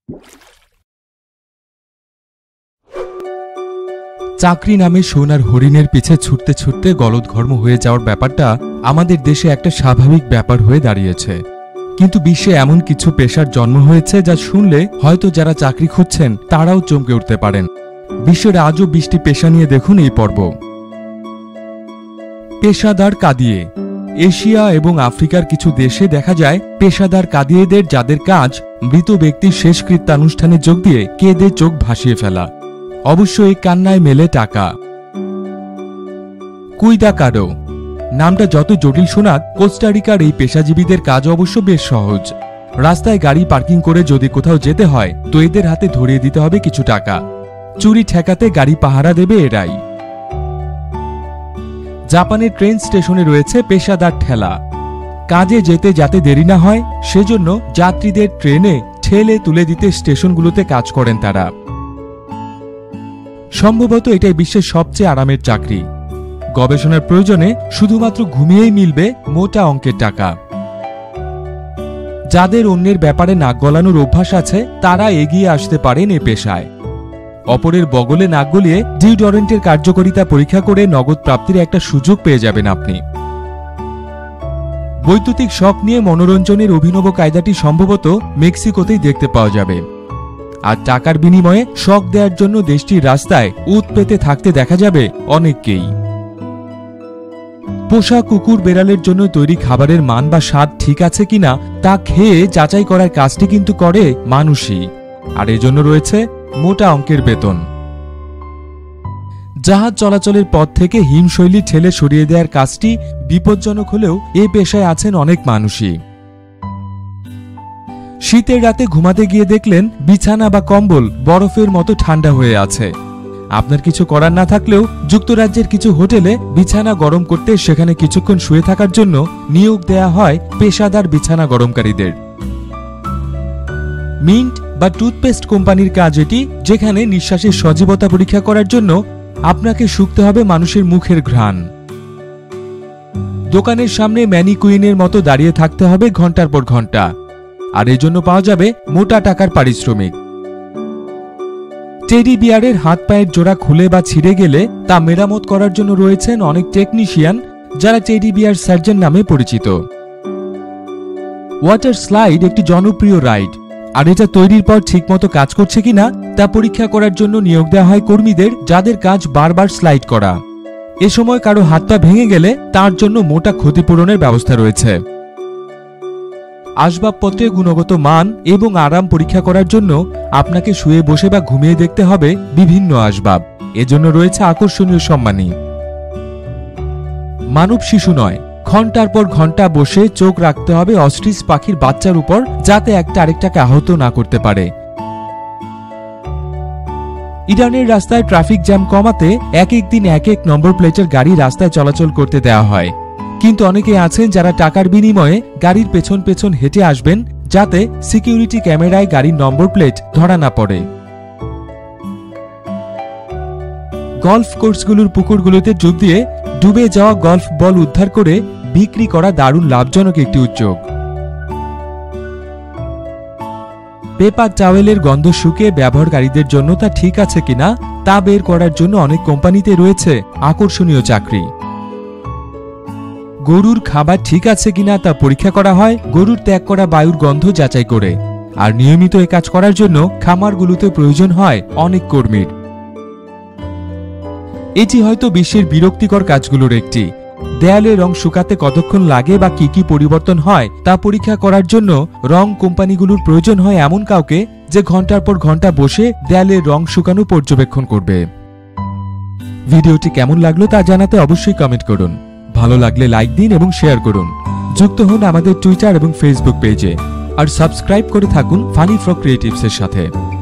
চাকরি নামে সোনার হরিণের পিছে ছুটতে ছুটতে গলদঘর্ম হয়ে যাওয়ার ব্যাপারটা আমাদের দেশে একটা স্বাভাবিক ব্যাপার হয়ে দাঁড়িয়েছে। কিন্তু বিশ্বে এমন কিছু পেশার জন্ম হয়েছে যা শুনলে হয়তো যারা চাকরি খুঁজছেন তারাও চমকে উঠতে পারেন। বিশ্বের আজও 20টি পেশা নিয়ে দেখুন এই পর্ব। পেশাদার কাদিয়ে। এশিয়া এবং আফ্রিকার কিছু দেশে দেখা যায় পেশাদার কাদিয়েদের, যাদের কাজ মৃত ব্যক্তির শেষকৃত্যানুষ্ঠানে যোগ দিয়ে কেঁদে চোখ ভাসিয়ে ফেলা। অবশ্য এই কান্নায় মেলে টাকা। কুইদাকাডো। নামটা যত জটিল শোনাক, কোস্টারিকার এই পেশাজীবীদের কাজ অবশ্য বেশ সহজ। রাস্তায় গাড়ি পার্কিং করে যদি কোথাও যেতে হয় তো এদের হাতে ধরিয়ে দিতে হবে কিছু টাকা। চুরি ঠেকাতে গাড়ি পাহারা দেবে এরাই। জাপানের ট্রেন স্টেশনে রয়েছে পেশাদার ঠেলা। কাজে যেতে যাতে দেরি না হয় সেজন্য যাত্রীদের ট্রেনে ঠেলে তুলে দিতে স্টেশনগুলোতে কাজ করেন তারা। সম্ভবত এটাই বিশ্বের সবচেয়ে আরামের চাকরি। গবেষণার প্রয়োজনে শুধুমাত্র ঘুমিয়েই মিলবে মোটা অঙ্কের টাকা। যাদের অন্যের ব্যাপারে নাক গলানোর অভ্যাস আছে তারা এগিয়ে আসতে পারেন এ পেশায়। অপরের বগলে নাক গলিয়ে ডিওডোরেন্টের কার্যকারিতা পরীক্ষা করে নগদ প্রাপ্তির একটা সুযোগ পেয়ে যাবেন আপনি। বৈদ্যুতিক শক নিয়ে মনোরঞ্জনের অভিনব কায়দাটি সম্ভবত মেক্সিকোতেই দেখতে পাওয়া যাবে। আর টাকার বিনিময়ে শক দেওয়ার জন্য দেশটির রাস্তায় উত পেতে থাকতে দেখা যাবে অনেককেই। পোষা কুকুর বেড়ালের জন্য তৈরি খাবারের মান বা স্বাদ ঠিক আছে কিনা তা খেয়ে যাচাই করার কাজটি কিন্তু করে মানুষই, আর এজন্য রয়েছে মোটা অঙ্কের বেতন। জাহাজ চলাচলের পথ থেকে হিমশৈলী ঠেলে সরিয়ে দেওয়ার কাজটি বিপজ্জনক হলেও এ পেশায় আছেন অনেক মানুষই। শীতের রাতে ঘুমাতে গিয়ে দেখলেন বিছানা বা কম্বল বরফের মতো ঠান্ডা হয়ে আছে। আপনার কিছু করার না থাকলেও যুক্তরাজ্যের কিছু হোটেলে বিছানা গরম করতে সেখানে কিছুক্ষণ শুয়ে থাকার জন্য নিয়োগ দেয়া হয় পেশাদার বিছানা গরমকারীদের। মিন্ট বা টুথপেস্ট কোম্পানির কাজ এটি, যেখানে নিঃশ্বাসের সজীবতা পরীক্ষা করার জন্য আপনাকে শুঁকতে হবে মানুষের মুখের ঘ্রাণ। দোকানের সামনে ম্যানিকুইনের মতো দাঁড়িয়ে থাকতে হবে ঘন্টার পর ঘন্টা, আর এজন্য পাওয়া যাবে মোটা টাকার পারিশ্রমিক। টেডি বিয়ারের হাত পায়ের জোড়া খুলে বা ছিঁড়ে গেলে তা মেরামত করার জন্য রয়েছেন অনেক টেকনিশিয়ান, যারা টেডি বিয়ার সার্জন নামে পরিচিত। ওয়াটার স্লাইড একটি জনপ্রিয় রাইড, আর এটা তৈরির পর ঠিকমতো কাজ করছে কিনা তা পরীক্ষা করার জন্য নিয়োগ দেওয়া হয় কর্মীদের, যাদের কাজ বারবার স্লাইড করা। এ সময় কারো হাত পা ভেঙে গেলে তার জন্য মোটা ক্ষতিপূরণের ব্যবস্থা রয়েছে। আসবাবপত্রের গুণগত মান এবং আরাম পরীক্ষা করার জন্য আপনাকে শুয়ে বসে বা ঘুমিয়ে দেখতে হবে বিভিন্ন আসবাব, এজন্য রয়েছে আকর্ষণীয় সম্মানী। মানব শিশু নয়, ঘন্টার পর ঘন্টা বসে চোখ রাখতে হবে অস্ট্রিচ পাখির বাচ্চার উপর, যাতে একটা আরেকটাকে আহত না করতে পারে। ইরানের রাস্তায় ট্রাফিক জ্যাম কমাতে এক এক দিন এক এক নম্বর প্লেটের গাড়ি রাস্তায় চলাচল করতে দেওয়া হয়, কিন্তু অনেকে আছেন যারা টাকার বিনিময়ে গাড়ির পেছন পেছন হেঁটে আসবেন, যাতে সিকিউরিটি ক্যামেরায় গাড়ির নম্বর প্লেট ধরা না পড়ে। গলফ কোর্সগুলোর পুকুরগুলোতে ডুব দিয়ে ডুবে যাওয়া গলফ বল উদ্ধার করে বিক্রি করা দারুণ লাভজনক একটি উদ্যোগ। পেপার টাওয়েলের গন্ধ শুকিয়ে ব্যবহারকারীদের জন্য তা ঠিক আছে কিনা তা বের করার জন্য অনেক কোম্পানিতে রয়েছে আকর্ষণীয় চাকরি। গরুর খাবার ঠিক আছে কিনা তা পরীক্ষা করা হয় গরুর ত্যাগ করা বায়ুর গন্ধ যাচাই করে, আর নিয়মিত এ কাজ করার জন্য খামারগুলোতে প্রয়োজন হয় অনেক কর্মীর। এটি হয়তো বিশ্বের বিরক্তিকর কাজগুলোর একটি। দেয়ালে রং শুকাতে কতক্ষণ লাগে বা কি কি পরিবর্তন হয় তা পরীক্ষা করার জন্য রং কোম্পানিগুলোর প্রয়োজন হয় এমন কাউকে, যে ঘন্টার পর ঘন্টা বসে দেয়ালের রং শুকানো পর্যবেক্ষণ করবে। ভিডিওটি কেমন লাগলো তা জানাতে অবশ্যই কমেন্ট করুন। ভালো লাগলে লাইক দিন এবং শেয়ার করুন। যুক্ত হন আমাদের টুইটার এবং ফেসবুক পেজে, আর সাবস্ক্রাইব করে থাকুন ফানি ফ্রগ ক্রিয়েটিভস এর সাথে।